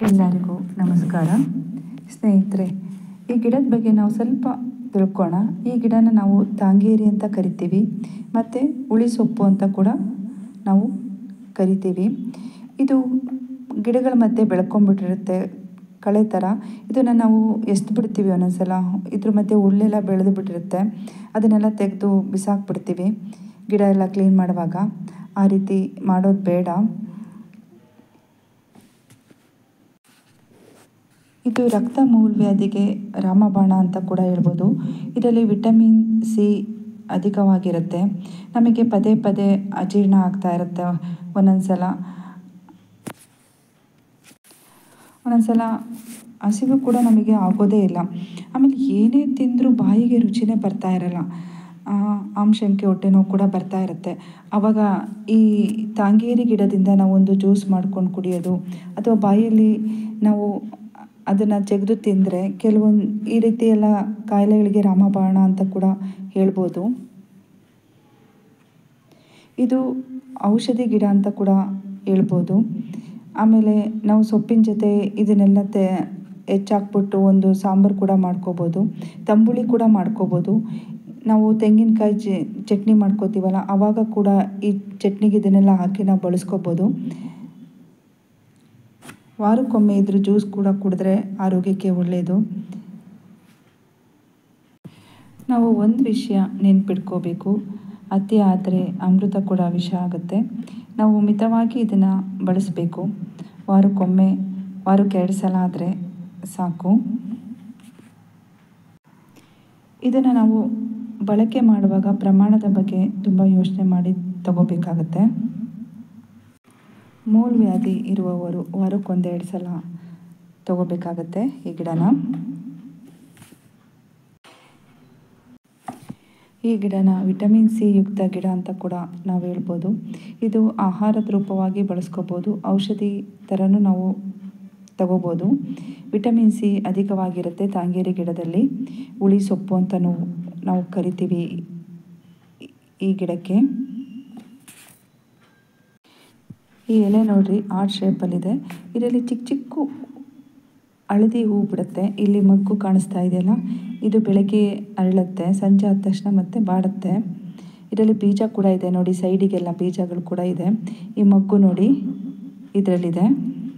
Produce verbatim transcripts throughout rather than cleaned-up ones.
ಎಲ್ಲರಿಗೂ ನಮಸ್ಕಾರ ಸ್ನೇಹಿತರೆ. ಈ ಗಿಡದ ಬಗ್ಗೆ ನಾವು ಸ್ವಲ್ಪ ತಿಳ್ಕೊಳ್ಳೋಣ. ಈ ಗಿಡನ ನಾವು ತಾಂಗೇರಿ ಅಂತ ಕರಿತೀವಿ, ಮತ್ತು ಹುಳಿ ಸೊಪ್ಪು ಅಂತ ಕೂಡ ನಾವು ಕರಿತೀವಿ. ಇದು ಗಿಡಗಳ ಮಧ್ಯೆ ಬೆಳ್ಕೊಂಡ್ಬಿಟ್ಟಿರುತ್ತೆ ಕಳೆ ಥರ. ಇದನ್ನು ನಾವು ಎಸ್ದು ಬಿಡ್ತೀವಿ ಒಂದೊಂದ್ಸಲ. ಇದ್ರ ಮಧ್ಯೆ ಹುಲ್ಲೆಲ್ಲ ಬೆಳೆದು ಬಿಟ್ಟಿರುತ್ತೆ, ಅದನ್ನೆಲ್ಲ ತೆಗೆದು ಬಿಸಾಕ್ಬಿಡ್ತೀವಿ ಗಿಡ ಎಲ್ಲ ಕ್ಲೀನ್ ಮಾಡುವಾಗ. ಆ ರೀತಿ ಮಾಡೋದು ಬೇಡ. ಇದು ರಕ್ತ ಮೂಲವ್ಯಾಧಿಗೆ ರಾಮಬಾಣ ಅಂತ ಕೂಡ ಹೇಳ್ಬೋದು. ಇದರಲ್ಲಿ ವಿಟಮಿನ್ ಸಿ ಅಧಿಕವಾಗಿರುತ್ತೆ. ನಮಗೆ ಪದೇ ಪದೇ ಅಜೀರ್ಣ ಆಗ್ತಾ ಇರುತ್ತೆ ಒಂದೊಂದು ಸಲ ಒಂದೊಂದು ಸಲ ಹಸಿವು ಕೂಡ ನಮಗೆ ಆಗೋದೇ ಇಲ್ಲ. ಆಮೇಲೆ ಏನೇ ತಿಂದರೂ ಬಾಯಿಗೆ ರುಚಿನೇ ಬರ್ತಾ ಇರಲ್ಲ. ಆಮಶಂಕೆ ಹೊಟ್ಟೆ ನೋವು ಕೂಡ ಬರ್ತಾ ಇರುತ್ತೆ. ಆವಾಗ ಈ ತಾಂಗೇರಿ ಗಿಡದಿಂದ ನಾವು ಒಂದು ಜ್ಯೂಸ್ ಮಾಡ್ಕೊಂಡು ಕುಡಿಯೋದು, ಅಥವಾ ಬಾಯಲ್ಲಿ ನಾವು ಅದನ್ನು ತೆಗೆದು ತಿಂದರೆ ಕೆಲವೊಂದು ಈ ರೀತಿ ಎಲ್ಲ ಕಾಯಿಲೆಗಳಿಗೆ ರಾಮಬಾಣ ಅಂತ ಕೂಡ ಹೇಳ್ಬೋದು. ಇದು ಔಷಧಿ ಗಿಡ ಅಂತ ಕೂಡ ಹೇಳ್ಬೋದು. ಆಮೇಲೆ ನಾವು ಸೊಪ್ಪಿನ ಜೊತೆ ಇದನ್ನೆಲ್ಲ ತೆ ಹೆಚ್ಚಾಕ್ಬಿಟ್ಟು ಒಂದು ಸಾಂಬಾರು ಕೂಡ ಮಾಡ್ಕೋಬೋದು, ತಂಬುಳಿ ಕೂಡ ಮಾಡ್ಕೋಬೋದು. ನಾವು ತೆಂಗಿನಕಾಯಿ ಚ ಚಟ್ನಿ ಮಾಡ್ಕೋತೀವಲ್ಲ, ಆವಾಗ ಕೂಡ ಈ ಚಟ್ನಿಗೆ ಇದನ್ನೆಲ್ಲ ಹಾಕಿ ನಾವು ಬಳಸ್ಕೋಬೋದು. ವಾರಕ್ಕೊಮ್ಮೆ ಇದ್ರ ಜ್ಯೂಸ್ ಕೂಡ ಕುಡಿದ್ರೆ ಆರೋಗ್ಯಕ್ಕೆ ಒಳ್ಳೆಯದು. ನಾವು ಒಂದು ವಿಷಯ ನೆನ್ಪಿಟ್ಕೋಬೇಕು, ಅತಿ ಆದರೆ ಅಮೃತ ಕೂಡ ವಿಷ ಆಗುತ್ತೆ. ನಾವು ಮಿತವಾಗಿ ಇದನ್ನು ಬಳಸಬೇಕು. ವಾರಕ್ಕೊಮ್ಮೆ, ವಾರಕ್ಕೆ ಎರಡು ಸಲ ಆದರೆ ಸಾಕು. ಇದನ್ನು ನಾವು ಬಳಕೆ ಮಾಡುವಾಗ ಪ್ರಮಾಣದ ಬಗ್ಗೆ ತುಂಬ ಯೋಚನೆ ಮಾಡಿ ತಗೋಬೇಕಾಗತ್ತೆ. ಮೂಲವ್ಯಾಧಿ ಇರುವವರು ವಾರಕ್ಕೊಂದೆರಡು ಸಲ ತಗೋಬೇಕಾಗತ್ತೆ ಈ ಗಿಡನ. ಈ ಗಿಡನ ವಿಟಮಿನ್ ಸಿ ಯುಕ್ತ ಗಿಡ ಅಂತ ಕೂಡ ನಾವು ಹೇಳ್ಬೋದು. ಇದು ಆಹಾರದ ರೂಪವಾಗಿ ಬಳಸ್ಕೋಬೋದು, ಔಷಧಿ ಥರನೂ ನಾವು ತಗೋಬೋದು. ವಿಟಮಿನ್ ಸಿ ಅಧಿಕವಾಗಿರುತ್ತೆ ತಾಂಗೇರಿ ಗಿಡದಲ್ಲಿ. ಹುಳಿ ಸೊಪ್ಪು ಅಂತಲೂ ನಾವು ಕರಿತೀವಿ ಈ ಗಿಡಕ್ಕೆ. ಈ ಎಲೆ ನೋಡ್ರಿ, ಆರ್ಟ್ ಶೇಪಲ್ಲಿದೆ. ಇದರಲ್ಲಿ ಚಿಕ್ಕ ಚಿಕ್ಕ ಹಳದಿ ಹೂ ಬಿಡುತ್ತೆ. ಇಲ್ಲಿ ಮಗ್ಗು ಕಾಣಿಸ್ತಾ ಇದೆಯಲ್ಲ, ಇದು ಬೆಳಗ್ಗೆ ಅರಳುತ್ತೆ, ಸಂಜೆ ಆದ ತಕ್ಷಣ ಮತ್ತೆ ಬಾಡುತ್ತೆ. ಇದರಲ್ಲಿ ಬೀಜ ಕೂಡ ಇದೆ ನೋಡಿ, ಸೈಡಿಗೆಲ್ಲ ಬೀಜಗಳು ಕೂಡ ಇದೆ. ಈ ಮಗ್ಗು ನೋಡಿ ಇದರಲ್ಲಿದೆ.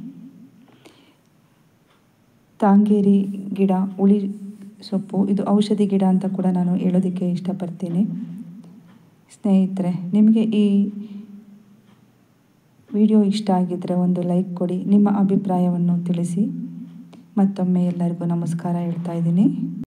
ತಾಂಗೇರಿ ಗಿಡ, ಹುಳಿ ಸೊಪ್ಪು, ಇದು ಔಷಧಿ ಗಿಡ ಅಂತ ಕೂಡ ನಾನು ಹೇಳೋದಕ್ಕೆ ಇಷ್ಟಪಡ್ತೀನಿ. ಸ್ನೇಹಿತರೆ, ನಿಮಗೆ ಈ ವಿಡಿಯೋ ಇಷ್ಟ ಆಗಿದ್ದರೆ ಒಂದು ಲೈಕ್ ಕೊಡಿ, ನಿಮ್ಮ ಅಭಿಪ್ರಾಯವನ್ನು ತಿಳಿಸಿ. ಮತ್ತೊಮ್ಮೆ ಎಲ್ಲರಿಗೂ ನಮಸ್ಕಾರ ಹೇಳ್ತಾ ಇದ್ದೀನಿ.